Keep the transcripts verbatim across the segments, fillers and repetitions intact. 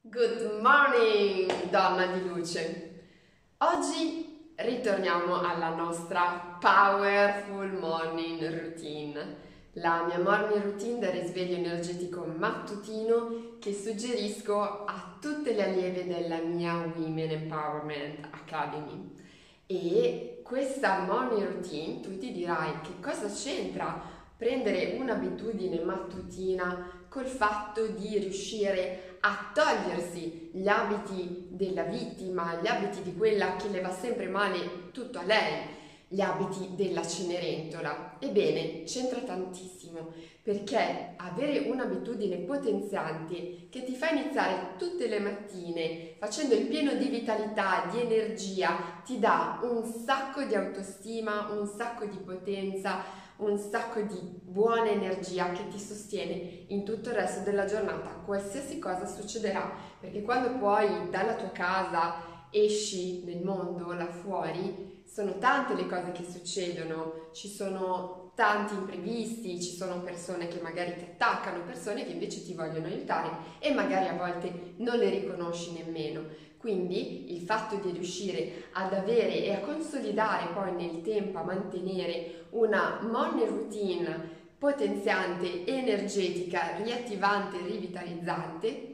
Good morning, donna di luce! Oggi ritorniamo alla nostra powerful morning routine, la mia morning routine del risveglio energetico mattutino che suggerisco a tutte le allieve della mia Women Empowerment Academy. E questa morning routine, tu ti dirai che cosa c'entra prendere un'abitudine mattutina col fatto di riuscire a togliersi gli abiti della vittima, gli abiti di quella che le va sempre male tutto a lei, gli abiti della Cenerentola. Ebbene, c'entra tantissimo, perché avere un'abitudine potenziante che ti fa iniziare tutte le mattine facendo il pieno di vitalità, di energia, ti dà un sacco di autostima, un sacco di potenza, un sacco di buona energia che ti sostiene in tutto il resto della giornata, qualsiasi cosa succederà, perché quando poi dalla tua casa esci nel mondo, là fuori, sono tante le cose che succedono, ci sono tanti imprevisti, ci sono persone che magari ti attaccano, persone che invece ti vogliono aiutare e magari a volte non le riconosci nemmeno. Quindi il fatto di riuscire ad avere e a consolidare poi nel tempo, a mantenere una morning routine potenziante, energetica, riattivante, rivitalizzante,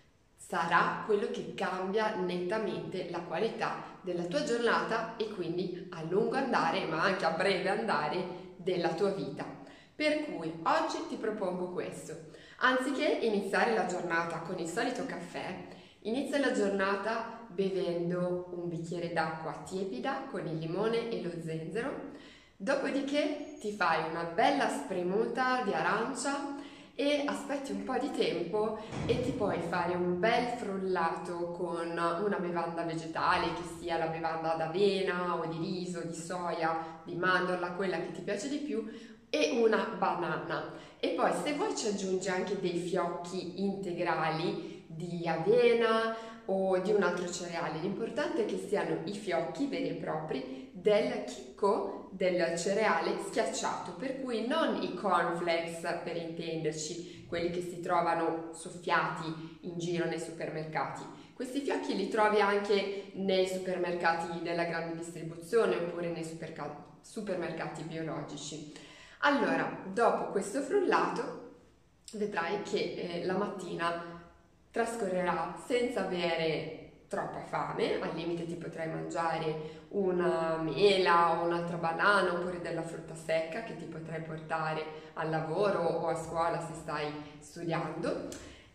sarà quello che cambia nettamente la qualità della tua giornata e quindi a lungo andare, ma anche a breve andare, della tua vita. Per cui oggi ti propongo questo. Anziché iniziare la giornata con il solito caffè, inizia la giornata bevendo un bicchiere d'acqua tiepida con il limone e lo zenzero, dopodiché ti fai una bella spremuta di arancia e aspetti un po' di tempo e ti puoi fare un bel frullato con una bevanda vegetale, che sia la bevanda d'avena o di riso, di soia, di mandorla, quella che ti piace di più, e una banana. E poi se vuoi ci aggiungi anche dei fiocchi integrali di avena o di un altro cereale. L'importante è che siano i fiocchi veri e propri del chicco del cereale schiacciato, per cui non i cornflakes, per intenderci, quelli che si trovano soffiati in giro nei supermercati. Questi fiocchi li trovi anche nei supermercati della grande distribuzione oppure nei supermercati biologici. Allora, dopo questo frullato vedrai che eh, la mattina trascorrerà senza avere troppa fame, al limite ti potrai mangiare una mela o un'altra banana oppure della frutta secca che ti potrai portare al lavoro o a scuola se stai studiando,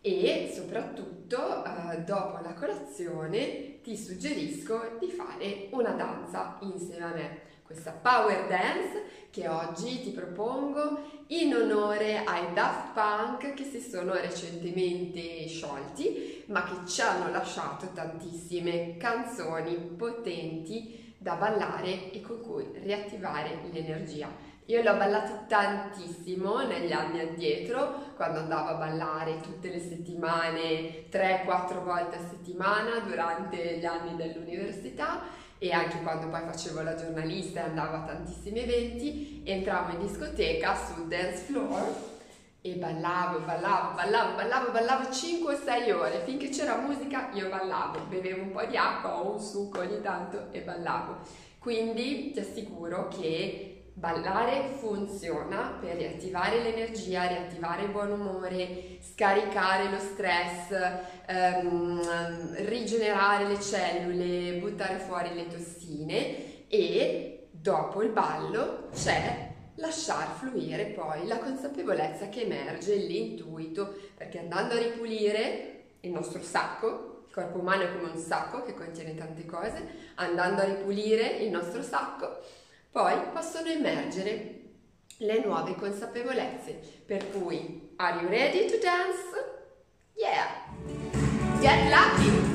e soprattutto eh, dopo la colazione ti suggerisco di fare una danza insieme a me. Questa power dance che oggi ti propongo in onore ai Daft Punk, che si sono recentemente sciolti ma che ci hanno lasciato tantissime canzoni potenti da ballare e con cui riattivare l'energia. Io l'ho ballato tantissimo negli anni addietro, quando andavo a ballare tutte le settimane, tre quattro volte a settimana durante gli anni dell'università, e anche quando poi facevo la giornalista e andavo a tantissimi eventi, entravo in discoteca sul dance floor e ballavo, ballavo, ballavo, ballavo, ballavo cinque o sei ore, finché c'era musica io ballavo, bevevo un po' di acqua o un succo ogni tanto e ballavo. Quindi ti assicuro che ballare funziona per riattivare l'energia, riattivare il buon umore, scaricare lo stress, ehm, rigenerare le cellule, buttare fuori le tossine, e dopo il ballo c'è lasciar fluire poi la consapevolezza che emerge, l'intuito, perché andando a ripulire il nostro sacco, il corpo umano è come un sacco che contiene tante cose, andando a ripulire il nostro sacco poi possono emergere le nuove consapevolezze. Per cui, are you ready to dance? Yeah! Get lucky!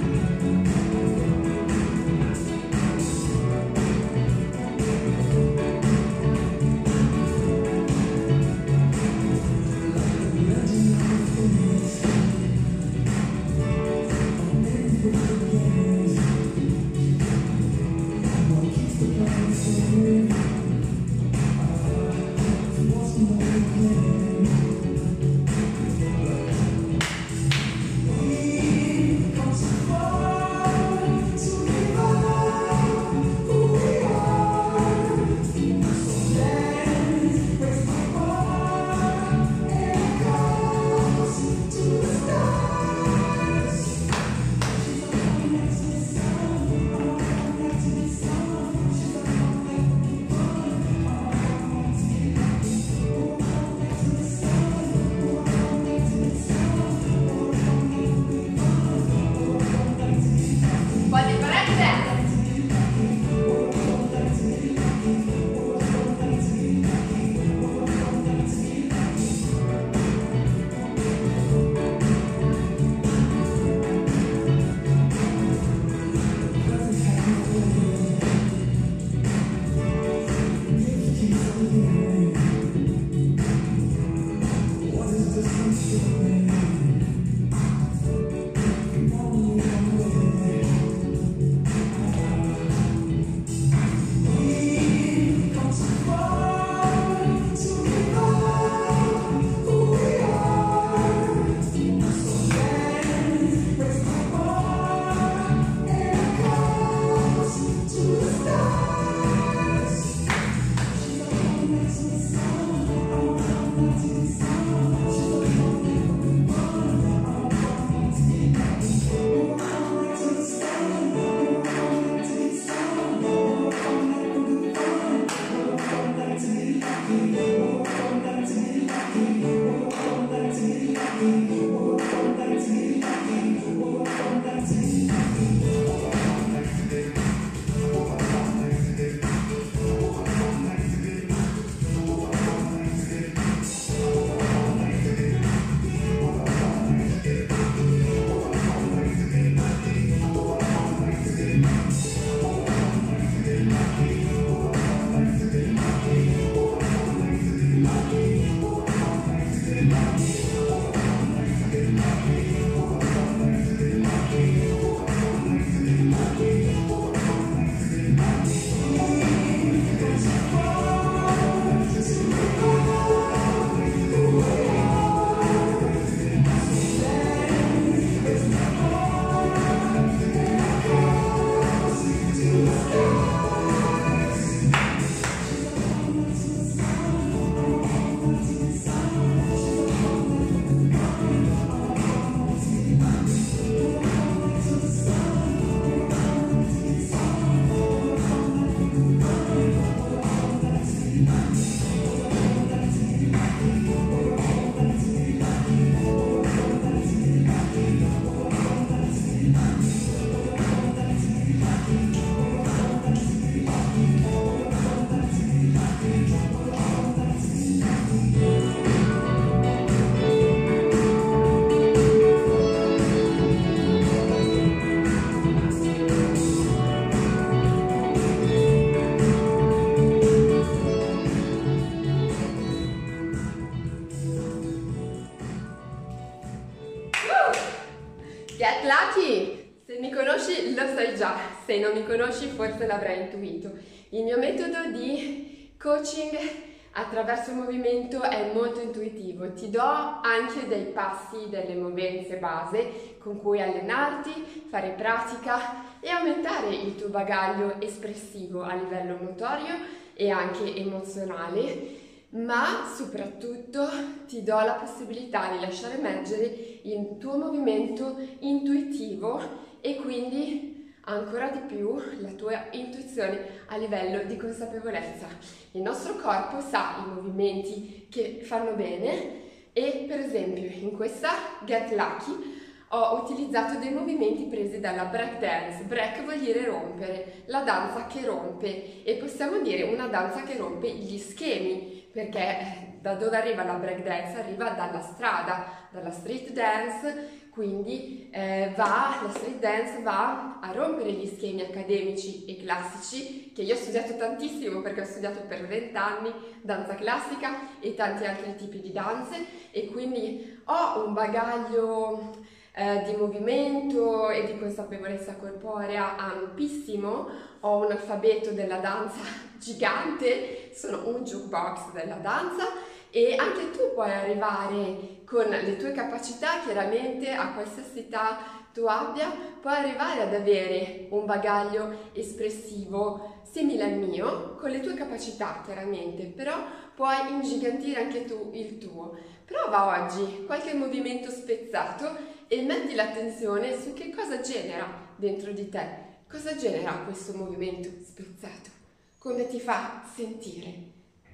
Get Lucky! Se mi conosci lo sai già, se non mi conosci forse l'avrai intuito. Il mio metodo di coaching attraverso il movimento è molto intuitivo, ti do anche dei passi, delle movenze base con cui allenarti, fare pratica e aumentare il tuo bagaglio espressivo a livello motorio e anche emozionale, ma soprattutto ti do la possibilità di lasciare emergere il tuo movimento intuitivo e quindi ancora di più la tua intuizione a livello di consapevolezza. Il nostro corpo sa i movimenti che fanno bene e per esempio in questa Get Lucky ho utilizzato dei movimenti presi dalla break dance. Break vuol dire rompere, la danza che rompe, e possiamo dire una danza che rompe gli schemi, perché da dove arriva la break dance? Arriva dalla strada, dalla street dance, quindi eh, va, la street dance va a rompere gli schemi accademici e classici, che io ho studiato tantissimo perché ho studiato per vent'anni danza classica e tanti altri tipi di danze, e quindi ho un bagaglio eh, di movimento e di consapevolezza corporea ampissimo, ho un alfabeto della danza gigante, sono un jukebox della danza, e anche tu puoi arrivare con le tue capacità, chiaramente a qualsiasi età tu abbia, puoi arrivare ad avere un bagaglio espressivo simile al mio, con le tue capacità chiaramente, però puoi ingigantire anche tu il tuo. Prova oggi qualche movimento spezzato e metti l'attenzione su che cosa genera dentro di te, cosa genera questo movimento spezzato, come ti fa sentire.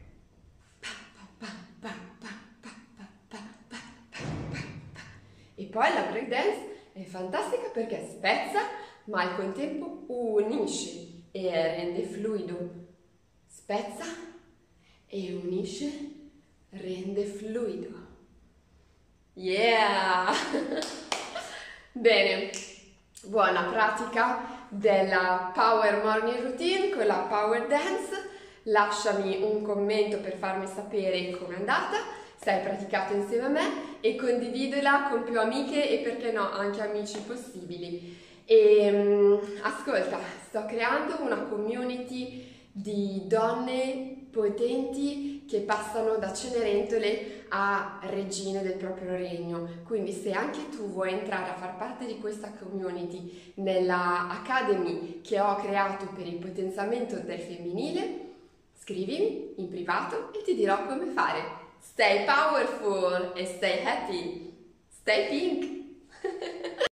E poi la break dance è fantastica perché spezza, ma al contempo unisce e rende fluido. Spezza e unisce, rende fluido. Yeah! Bene, buona pratica della Power Morning Routine con la Power Dance. Lasciami un commento per farmi sapere com'è andata, se hai praticato insieme a me, e condividila con più amiche e perché no anche amici possibili. E um, ascolta, sto creando una community di donne potenti che passano da Cenerentole a regine del proprio regno, quindi se anche tu vuoi entrare a far parte di questa community nella Academy che ho creato per il potenziamento del femminile, scrivimi in privato e ti dirò come fare. Stay powerful e stay happy. Stay pink.